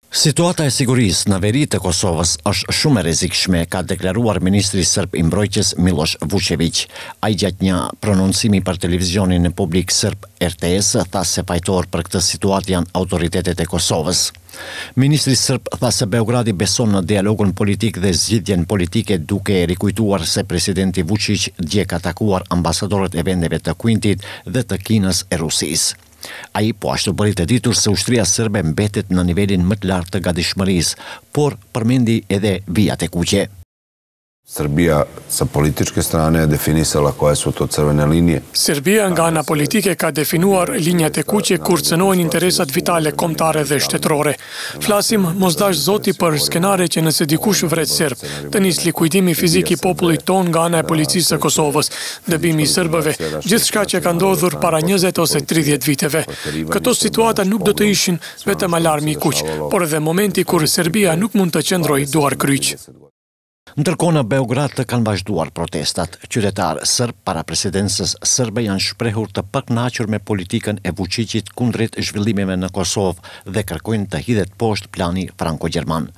Situata e sigurisë në veri të Kosovës është shumë e rrezikshme, ka deklaruar ministri serb i mbrojtjes Miloš Vučević. Ai gjatë një prononcimi për televizionin e publik serb RTS tha se fajtor për këtë situatë janë autoritetet e Kosovës. Ministri serb tha se Beogradi beson në dialogun politik dhe zgjidhjen politike, duke rikujtuar se presidenti Vučić dje ka takuar ambasadorët e vendeve të Kuintit dhe të Kinës e Rusisë. Ai po ashtu bëri të ditur se ushtria serbe mbetet në nivelin më të lartë të gatishmërisë, por përmendi edhe vijat e kuqe. Srbija sa političke strane je definisala koje su to crvene linije. Serbia nga ana politike ka definuar linjat e kuqe kur cënojnë interesat vitale kombëtare dhe shtetërore. Flasim mosdash zoti për skenare që nëse dikush vret serb, të nis likuidimi fizik i popullit ton nga ana e policisë së Kosovës, dëbimi i serbëve, gjithçka që ka ndodhur para 20 ose 30 viteve. Këto situata nuk do të ishin vetëm alarmi i kuq, por edhe momenti kur Serbia nuk mund të qëndrojë duar kryq. Ndërkohë në Beograd kanë vazhduar protestat. Qytetarë serb para presidencës serbe janë shprehur të pakënaqur me politikën e Vučićit kundrejt zhvillimeve në Kosovë dhe kërkojnë të hidhet poshtë plani franko-gjerman.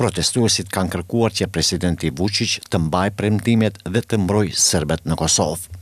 Protestuesit kanë kërkuar që presidenti Vučić të mbajë premtimet dhe të mbrojë serbët në Kosovë.